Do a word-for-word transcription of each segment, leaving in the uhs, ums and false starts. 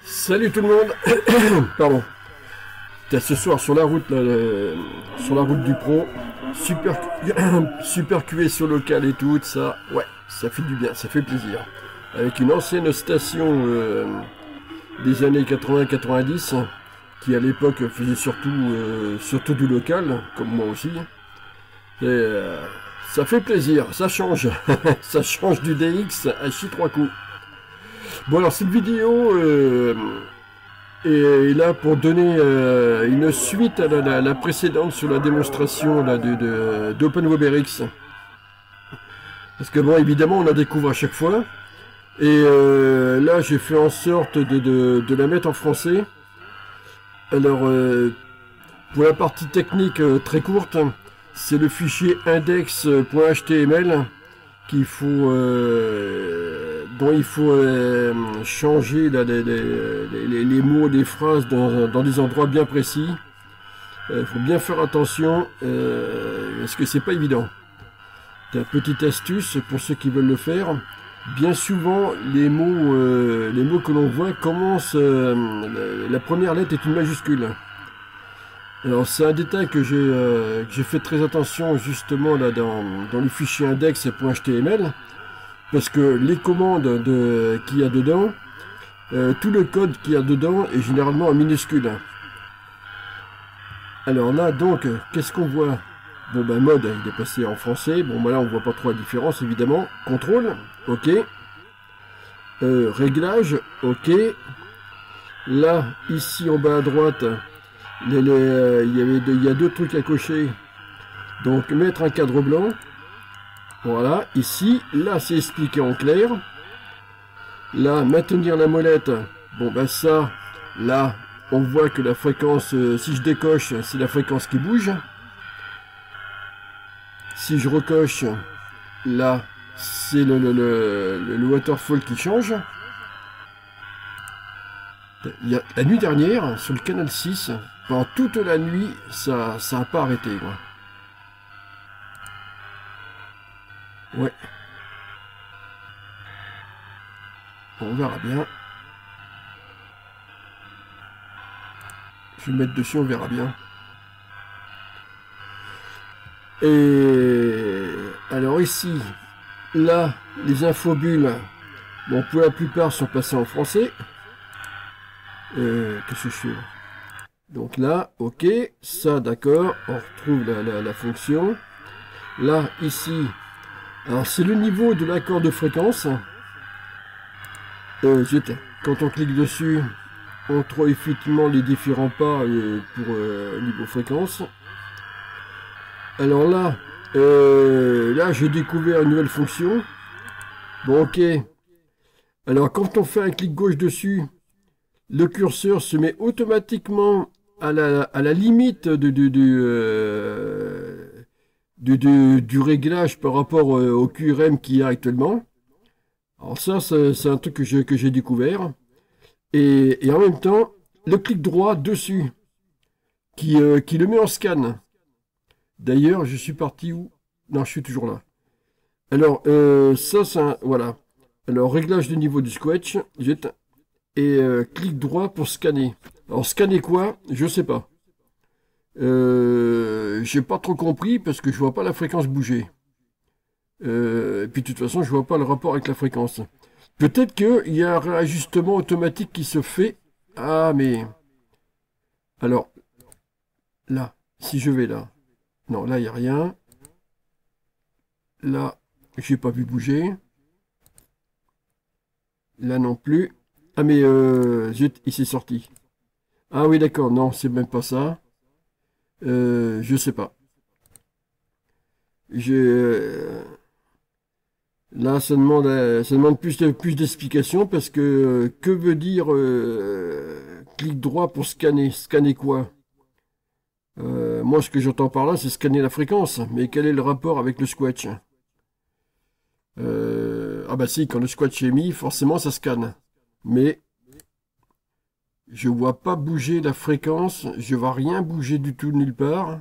Salut tout le monde. Pardon. T'es ce soir sur la route, là, le- sur la route du pro. Super, super Q S sur local et tout, ça. Ouais, ça fait du bien, ça fait plaisir. Avec une ancienne station euh, des années quatre-vingts quatre-vingt-dix, qui à l'époque faisait surtout, euh, surtout du local, comme moi aussi. Et euh, ça fait plaisir, ça change. Ça change du D X à chi trois coups. Bon alors cette vidéo euh, est là pour donner euh, une suite à la, la- la précédente sur la démonstration là, de, de- d'OpenWebEx. Parce que bon évidemment on la découvre à chaque fois. Et euh, là j'ai fait en sorte de, de- de la mettre en français. Alors euh, pour la partie technique euh, très courte, c'est le fichier index.html qu'il faut euh, dont il faut euh, changer là, les, les- les- les mots, les phrases dans, dans des endroits bien précis. Il faut bien faire attention euh, parce que c'est pas évident. T'as une petite astuce pour ceux qui veulent le faire. Bien souvent, les mots, euh, les mots que l'on voit commencent. euh, la, la première lettre est une majuscule. Alors c'est un détail que j'ai euh, que j'ai fait très attention justement là dans, dans le fichier index.html. Parce que les commandes de, qu'il y a dedans, euh, tout le code qu'il y a dedans est généralement en minuscule. Alors là, donc, qu'est-ce qu'on voit? Bon, ben, mode, il est passé en français. Bon, ben là, on voit pas trop la différence, évidemment. Contrôle, ok. Euh, réglage, ok. Là, ici, en bas à droite, les, les, euh, il y avait deux, il y a deux trucs à cocher. Donc, mettre un cadre blanc. Voilà, ici, là, c'est expliqué en clair. Là, maintenir la molette, bon ben ça, là, on voit que la fréquence, euh, si je décoche, c'est la fréquence qui bouge. Si je recoche, là, c'est le, le, le, le waterfall qui change. Il y a, la nuit dernière, sur le canal six, pendant toute la nuit, ça ça a pas arrêté, quoi. Ouais, bon, on verra bien. Je vais me mettre dessus, on verra bien. Et alors ici, là, les infobules, bon, pour la plupart sont passées en français. Euh, Qu'est-ce que je fais là? Donc là, ok, ça d'accord, on retrouve la, la, la fonction. Là, ici, alors c'est le niveau de l'accord de fréquence. Euh, zut, quand on clique dessus, on trouve effectivement les différents pas euh, pour euh, niveau fréquence. Alors là, euh, là j'ai découvert une nouvelle fonction. Bon, ok. Alors quand on fait un clic gauche dessus, le curseur se met automatiquement à la, à la limite de, de, de, euh, de- de- du réglage par rapport euh, au Q R M qu'il y a actuellement. Alors ça, c'est c'est un truc que j'ai que j'ai découvert. Et, et en même temps, le clic droit dessus, qui, euh, qui le met en scan. D'ailleurs, je suis parti où? Non, je suis toujours là. Alors, euh, ça, c'est un... Voilà. Alors, réglage de niveau du squelch. Zut. Et euh, clic droit pour scanner. Alors, scanner quoi? Je sais pas. Euh, j'ai pas trop compris parce que je vois pas la fréquence bouger. Euh, et puis de toute façon, je vois pas le rapport avec la fréquence. Peut-être qu'il y a un réajustement automatique qui se fait. Ah, mais... Alors, là, si je vais là. Non, là, il n'y a rien. Là, j'ai pas vu bouger. Là non plus. Ah, mais euh, zut, il s'est sorti. Ah oui, d'accord, non, c'est même pas ça. Euh, je sais pas. Je... euh, Là, ça demande, euh, ça demande plus de, plus d'explications parce que euh, que veut dire euh, clic droit pour scanner? Scanner quoi? Euh, moi, ce que j'entends par là, c'est scanner la fréquence. Mais quel est le rapport avec le squelch? Euh, Ah bah si, quand le squelch est mis, forcément, ça scanne. Mais je vois pas bouger la fréquence. Je vois rien bouger du tout nulle part.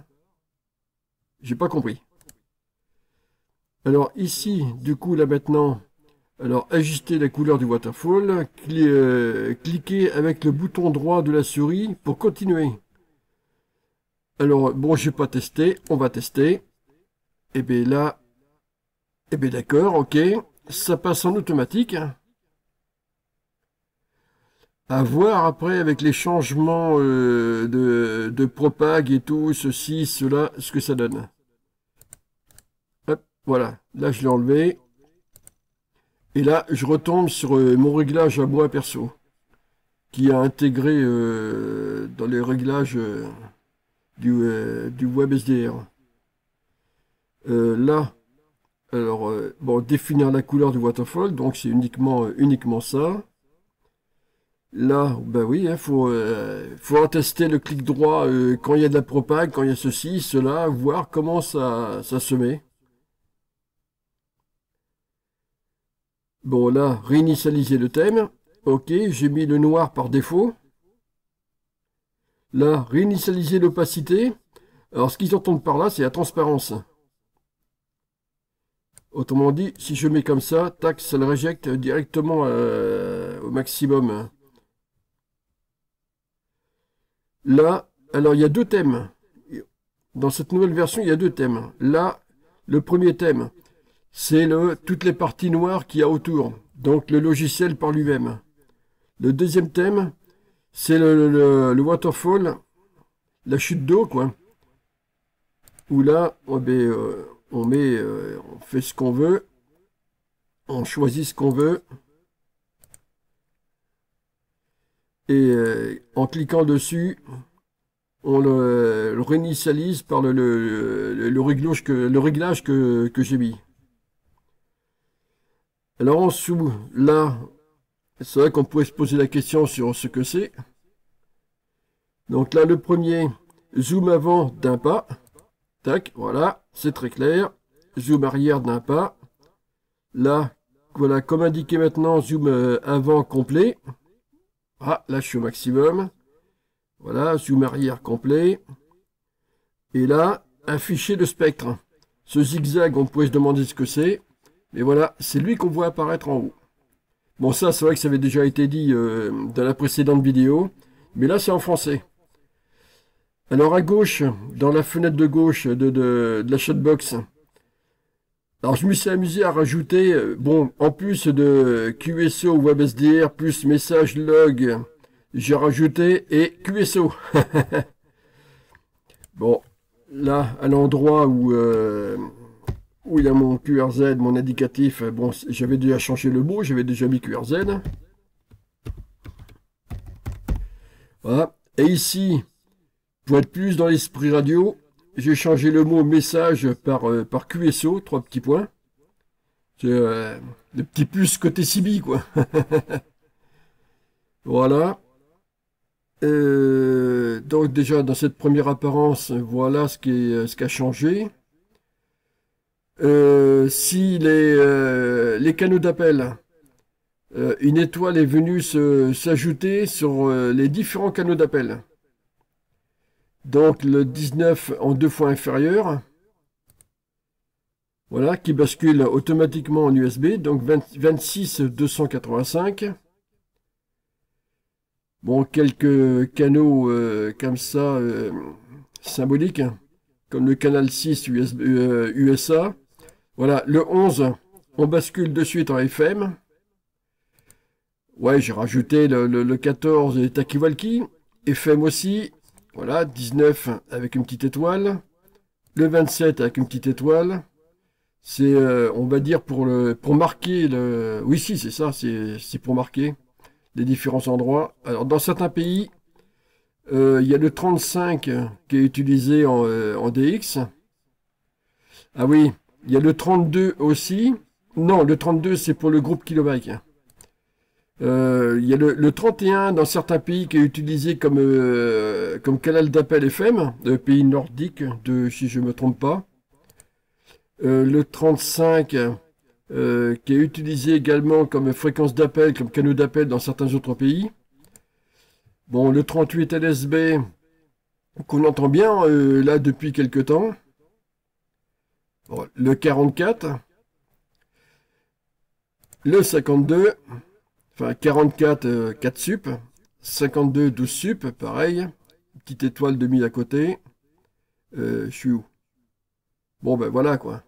J'ai pas compris. Alors ici, du coup, là maintenant, Alors, ajuster la couleur du waterfall. Cli euh, cliquez avec le bouton droit de la souris pour continuer. Alors, bon, j'ai pas testé. On va tester. Et bien là, et bien d'accord, ok. Ça passe en automatique. À voir après avec les changements euh, de, de propag et tout, ceci, cela, ce que ça donne. Hop, voilà. Là, je l'ai enlevé. Et là, je retombe sur euh, mon réglage à moi perso, qui a intégré euh, dans les réglages euh, du, euh, du WebSDR. Euh, là, alors, euh, bon, définir la couleur du waterfall, donc c'est uniquement, euh, uniquement ça. Là, ben oui, il hein, faut, euh, faut tester le clic droit euh, quand il y a de la propag, quand il y a ceci, cela, voir comment ça, ça se met. Bon, là, réinitialiser le thème. Ok, j'ai mis le noir par défaut. Là, réinitialiser l'opacité. Alors, ce qu'ils entendent par là, c'est la transparence. Autrement dit, si je mets comme ça, tac, ça le réjecte directement euh, au maximum. Là, alors il y a deux thèmes. Dans cette nouvelle version, il y a deux thèmes. Là, le premier thème, c'est le toutes les parties noires qu'il y a autour. Donc le logiciel par lui-même. Le deuxième thème, c'est le, le, le waterfall, la chute d'eau, quoi. Où là, on met, euh, on, met euh, on fait ce qu'on veut. On choisit ce qu'on veut. Et euh, en cliquant dessus, on le, le réinitialise par le, le, le, le réglage que, le réglage que, que j'ai mis. Alors en dessous, là, c'est vrai qu'on pourrait se poser la question sur ce que c'est. Donc là, le premier, zoom avant d'un pas. Tac, voilà, c'est très clair. Zoom arrière d'un pas. Là, voilà, comme indiqué maintenant, zoom avant complet. Ah, là, je suis au maximum. Voilà, zoom arrière complet. Et là, afficher le spectre. Ce zigzag, on pourrait se demander ce que c'est. Mais voilà, c'est lui qu'on voit apparaître en haut. Bon, ça, c'est vrai que ça avait déjà été dit euh, dans la précédente vidéo. Mais là, c'est en français. Alors, à gauche, dans la fenêtre de gauche de, de, de la chatbox, alors je me suis amusé à rajouter, euh, bon, en plus de Q S O WebSDR plus message log, j'ai rajouté et Q S O. Bon, là, à l'endroit où, euh, où il y a mon Q R Z, mon indicatif, bon, j'avais déjà changé le mot, j'avais déjà mis Q R Z. Voilà. Et ici, pour être plus dans l'esprit radio, j'ai changé le mot message par, euh, par Q S O, trois petits points. C'est euh, le petit plus côté C B, quoi. Voilà. Euh, donc déjà dans cette première apparence, voilà ce qui, est, ce qui a changé. Euh, si les, euh, les canaux d'appel, euh, une étoile est venue s'ajouter sur euh, les différents canaux d'appel. Donc le dix-neuf en deux fois inférieur. Voilà, qui bascule automatiquement en U S B. Donc vingt-six deux cent quatre-vingt-cinq. Bon, quelques canaux euh, comme ça, euh, symboliques, comme le canal six U S B, euh, U S A. Voilà, le onze, on bascule de suite en F M. Ouais, j'ai rajouté le, le, le quatorze et Takiwalki. F M aussi. Voilà, dix-neuf avec une petite étoile. Le vingt-sept avec une petite étoile. C'est, euh, on va dire, pour, le, pour marquer le... Oui, si, c'est ça, c'est pour marquer les différents endroits. Alors, dans certains pays, euh, il y a le trente-cinq qui est utilisé en, euh, en D X. Ah oui, il y a le trente-deux aussi. Non, le trente-deux, c'est pour le groupe kilobyte. Euh, il y a le, le trente et un dans certains pays qui est utilisé comme, euh, comme canal d'appel F M, de pays nordiques, de, si je ne me trompe pas. Euh, le trente-cinq euh, qui est utilisé également comme fréquence d'appel, comme canal d'appel dans certains autres pays. Bon, le trente-huit L S B qu'on entend bien euh, là depuis quelque temps. Bon, le quarante-quatre. le cinquante-deux, enfin quarante-quatre, euh, quatre sup, cinquante-deux, douze sup, pareil, petite étoile de mille à côté. Euh, je suis où? Bon ben voilà quoi.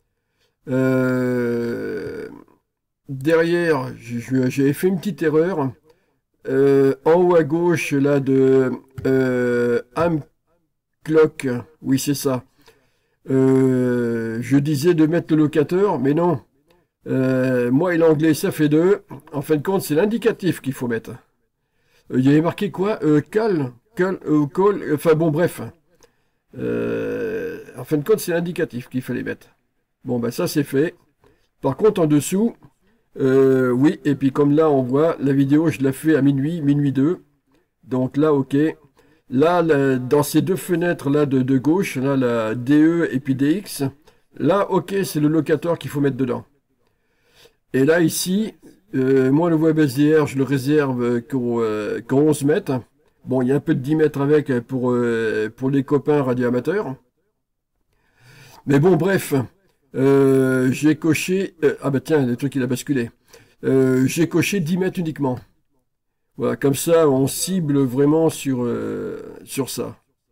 Euh, derrière, j'ai fait une petite erreur. Euh, en haut à gauche, là, de euh, Am Clock, oui c'est ça. Euh, je disais de mettre le locateur, mais non. Euh, moi et l'anglais, ça fait deux. En fin de compte, c'est l'indicatif qu'il faut mettre. Euh, il y avait marqué quoi? euh, Cal, cal, euh, call, euh, enfin bon, bref. Euh, en fin de compte, c'est l'indicatif qu'il fallait mettre. Bon, ben ça, c'est fait. Par contre, en dessous, euh, oui, et puis comme là, on voit, la vidéo, je la fais à minuit, minuit deux. Donc là, ok. Là, là dans ces deux fenêtres-là de, de gauche, là, la D E et puis D X, là, ok, c'est le locateur qu'il faut mettre dedans. Et là, ici, euh, moi, le WebSDR, je le réserve qu'au euh, qu'au onze mètres. Bon, il y a un peu de dix mètres avec pour, euh, pour les copains radioamateurs. Mais bon, bref, euh, j'ai coché... Euh, ah bah tiens, le truc, il a basculé. Euh, j'ai coché dix mètres uniquement. Voilà, comme ça, on cible vraiment sur, euh, sur ça.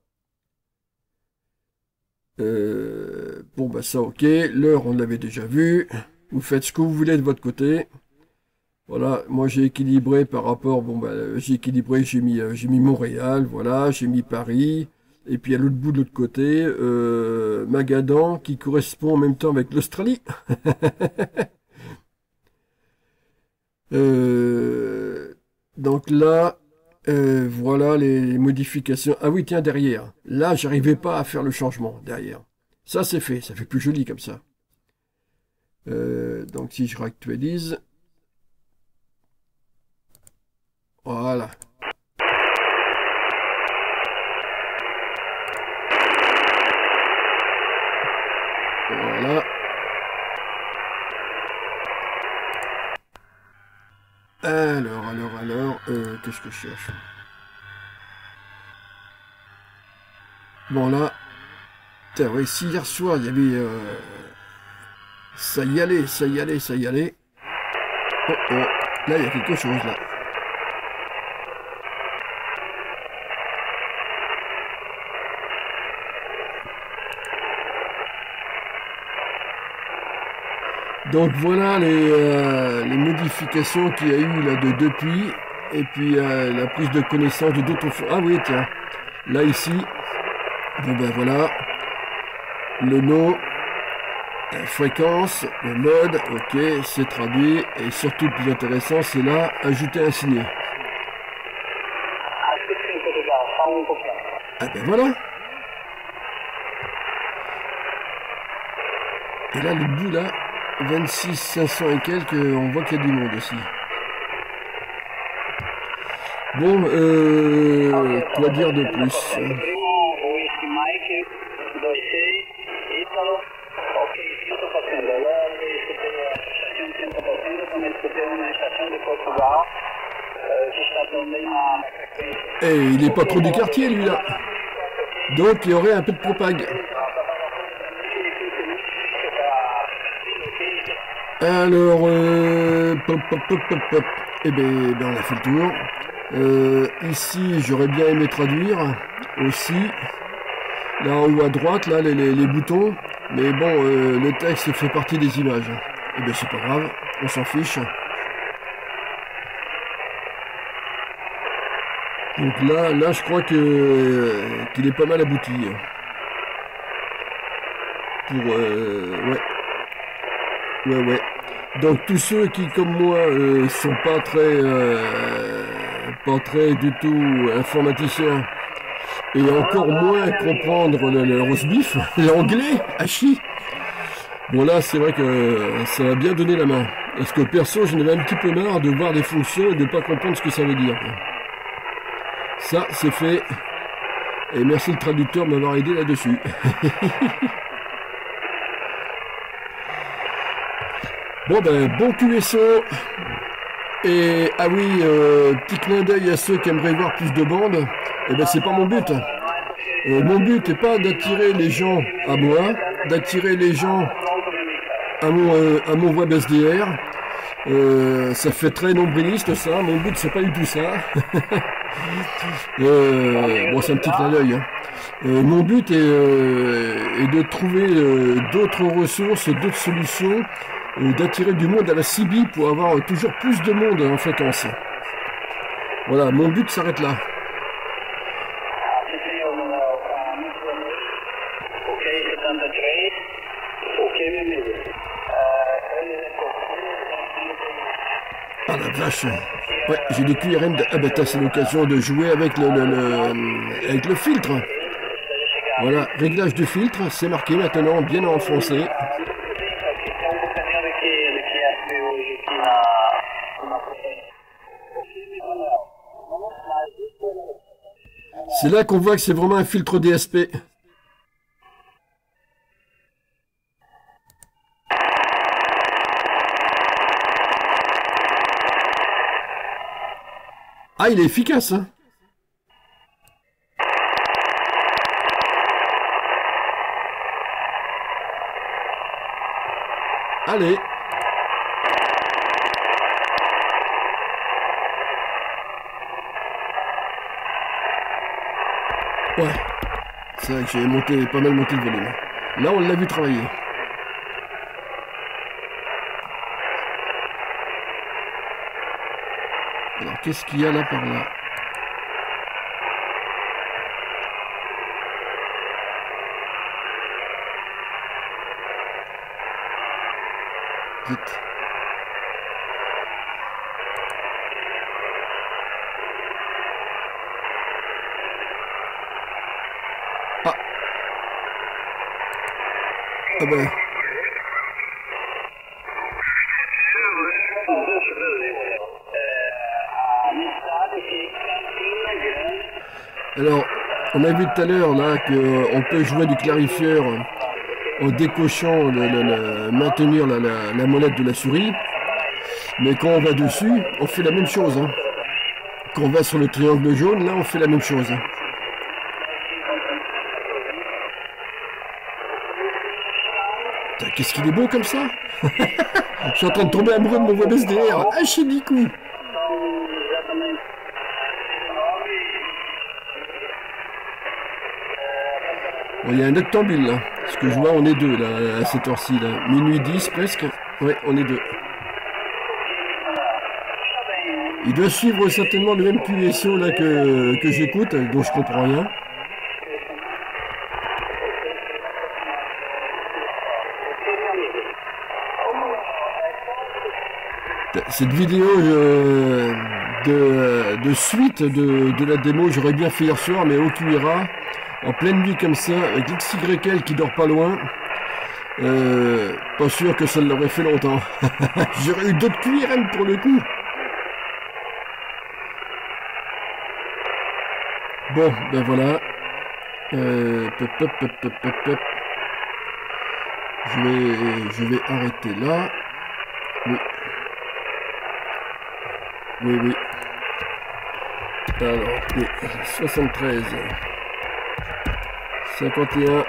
Euh, bon, bah ça, ok. L'heure, on l'avait déjà vu. Vous faites ce que vous voulez de votre côté. Voilà, moi j'ai équilibré par rapport, bon bah j'ai équilibré, j'ai mis, euh, j'ai mis Montréal, voilà, j'ai mis Paris, et puis à l'autre bout de l'autre côté, euh, Magadan, qui correspond en même temps avec l'Australie. euh, donc là, euh, voilà les modifications. Ah oui, tiens, derrière. Là, j'arrivais pas à faire le changement, derrière. Ça c'est fait, ça fait plus joli comme ça. Euh, donc si je réactualise... Voilà. Voilà. Alors, alors, alors, euh, qu'est-ce que je cherche? Bon là, putain, ouais, si hier soir il y avait... Euh, ça y allait, ça y allait, ça y allait. Oh oh, là il y a quelque chose là. Donc voilà les, euh, les modifications qu'il y a eu là de depuis, et puis euh, la prise de connaissance de d'autres... Ah oui, tiens, là ici, bon ben voilà, le nom, la fréquence, le mode, ok, c'est traduit, et surtout le plus intéressant, c'est là, ajouter un signet. Ah ben voilà. Et là, le bout là, vingt-six cinq cents et quelques, on voit qu'il y a du monde aussi. Bon, euh, quoi dire de plus? Et il n'est pas trop du quartier lui là. Donc il y aurait un peu de propague. Alors, euh, pop, pop, pop, pop, pop. Eh ben, ben, on a fait le tour. Euh, ici, j'aurais bien aimé traduire aussi. Là en haut à droite, là, les, les, les boutons. Mais bon, euh, le texte fait partie des images. Eh ben, c'est pas grave, on s'en fiche. Donc là, là, je crois que qu'il est pas mal abouti. Pour, euh, ouais. Ouais, ouais. Donc tous ceux qui, comme moi, euh, sont pas très, euh, pas très du tout informaticiens, et encore moins comprendre le, le roast beef, l'anglais, hachi. Bon là, c'est vrai que ça m'a bien donné la main. Parce que perso, j'en avais un petit peu marre de voir des fonctions et de pas comprendre ce que ça veut dire. Ça, c'est fait. Et merci le traducteur de m'avoir aidé là-dessus. Bon ben, bon Q S O. Et, ah oui, euh, petit clin d'œil à ceux qui aimeraient voir plus de bandes. Eh ben, c'est pas mon but. Euh, mon but n'est pas d'attirer les gens à moi, d'attirer les gens à mon, euh, à mon WebSDR. Euh, ça fait très nombriliste ça, mon but c'est pas du tout ça. euh, bon c'est un petit clin d'œil. Hein. Euh, mon but est, euh, est de trouver euh, d'autres ressources, d'autres solutions, euh, d'attirer du monde à la C B pour avoir toujours plus de monde en fréquence. Voilà, mon but s'arrête là. Ah la vache. Ouais, j'ai des Q R M de... Ah bah c'est l'occasion de jouer avec le, le, le, avec le filtre. Voilà, réglage de filtre, c'est marqué maintenant, bien enfoncé. C'est là qu'on voit que c'est vraiment un filtre D S P. Ah, il est efficace, hein. Allez. Ouais. C'est vrai que j'ai monté, pas mal monté le volume. Là, on l'a vu travailler. Alors, qu'est-ce qu'il y a là par là? Vite. Ah. Ah ben. Alors, on a vu tout à l'heure là qu'on peut jouer du clarifieur en décochant, le, le, le, maintenir la, la, la molette de la souris. Mais quand on va dessus, on fait la même chose. Hein. Quand on va sur le triangle jaune, là on fait la même chose. Qu'est-ce qu'il est beau comme ça. Je suis en train de tomber amoureux de mon web S D R. Ah, chez Nikou. Bon, il y a un octambule là. Ce que je vois, on est deux là, à cette heure-ci là. Minuit dix presque. Ouais, on est deux. Il doit suivre certainement le même Q S O là que, que j'écoute, dont je comprends rien. Cette vidéo euh, de, de suite de, de la démo, j'aurais bien fait hier soir, mais au Q R A, en pleine nuit comme ça, avec X Y L qui dort pas loin, euh, pas sûr que ça l'aurait fait longtemps. J'aurais eu d'autres Q R M pour le coup. Bon, ben voilà. Euh, pop, pop, pop, pop, pop, pop. Je vais, je vais arrêter là. Oui. Oui, oui. Alors, oui. soixante-treize. cinquante et un.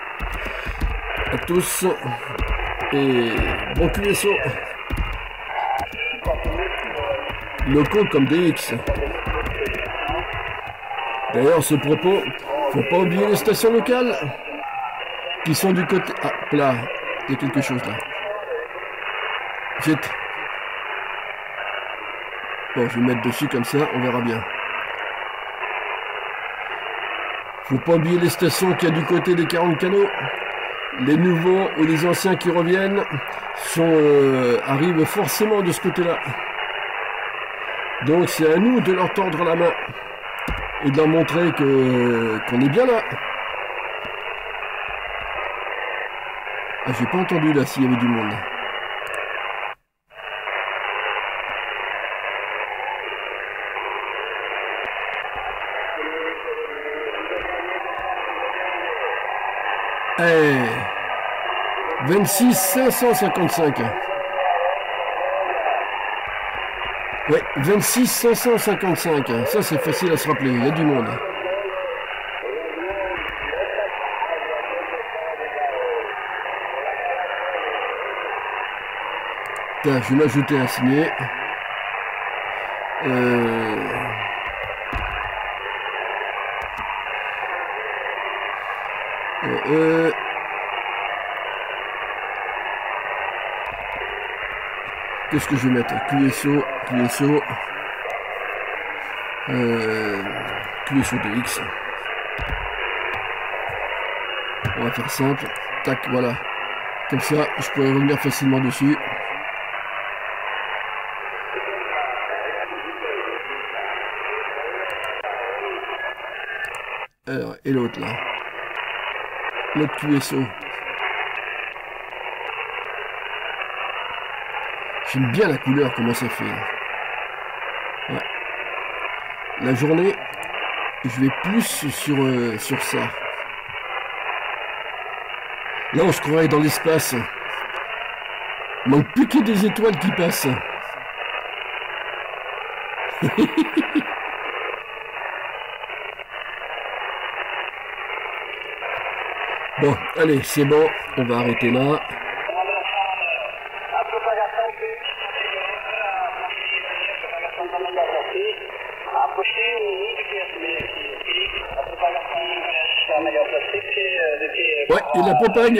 À tous. Et bon Q S O. Locaux comme D X. D'ailleurs, ce propos, faut pas oublier les stations locales qui sont du côté... Ah, là, il y a quelque chose là. Vite. Bon, je vais mettre dessus comme ça, on verra bien. Faut pas oublier les stations qu'il y a du côté des quarante canaux. Les nouveaux ou les anciens qui reviennent sont euh, arrivent forcément de ce côté-là. Donc c'est à nous de leur tordre la main et de leur montrer que qu'on est bien là. Ah, j'ai pas entendu là s'il y avait du monde. Eh, vingt-six cinq cent cinquante-cinq. Ouais, vingt-six cinq cent cinquante-cinq. Ça, c'est facile à se rappeler. Il y a du monde. Tiens, je vais m'ajouter un signé. Euh... Euh, euh... Qu'est-ce que je vais mettre? Q S O, Q S O, euh... Q S O D X. On va faire simple. Tac, voilà. Comme ça, je pourrais revenir facilement dessus. Alors, et l'autre là. L'autre Q S O. J'aime bien la couleur, comment ça fait. Ouais. La journée, je vais plus sur, euh, sur ça. Là, on se croirait dans l'espace. Il manque plus que des étoiles qui passent. Bon, allez, c'est bon, on va arrêter là. Ouais, il la propague.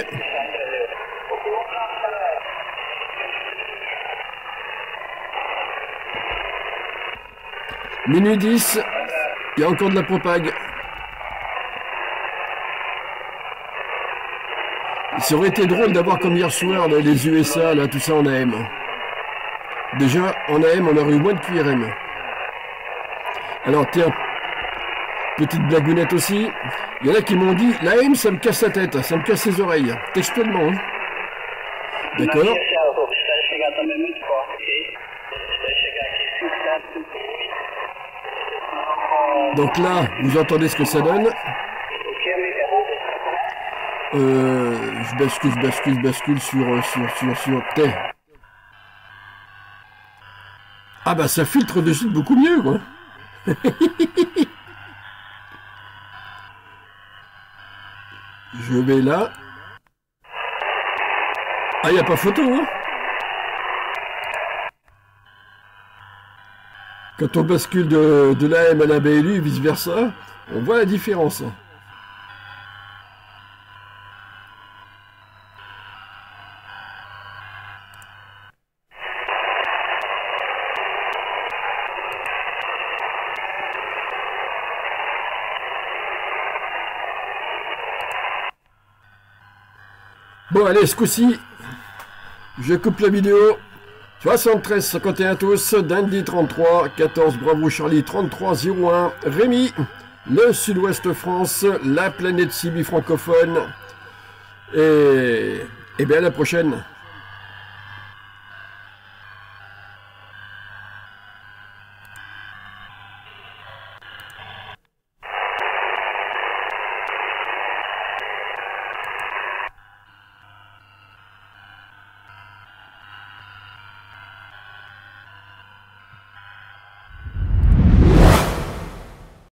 Minuit dix, il y a encore de la propague. Ça aurait été drôle d'avoir comme hier soir là, les U S A, là, tout ça en A M. Déjà, en A M, on aurait eu moins de Q R M. Alors, tiens, petite blagounette aussi. Il y en a qui m'ont dit, l'A M, ça me casse la tête, ça me casse les oreilles. Textuellement. Hein. D'accord. Donc là, vous entendez ce que ça donne. Euh, je bascule, je bascule, je bascule sur, sur, sur, sur, T. Ah bah ça filtre de suite beaucoup mieux, quoi. Je vais là. Ah, il n'y a pas photo, hein. Quand on bascule de, de l'A M à la B L U, vice versa, on voit la différence. Bon, allez, ce coup-ci, je coupe la vidéo. soixante-treize cinquante et un tous, Dandy trente-trois, quatorze Bravo Charlie trente-trois zéro un, Rémi, le Sud-Ouest France, la planète Sibi francophone. Et, et bien à la prochaine.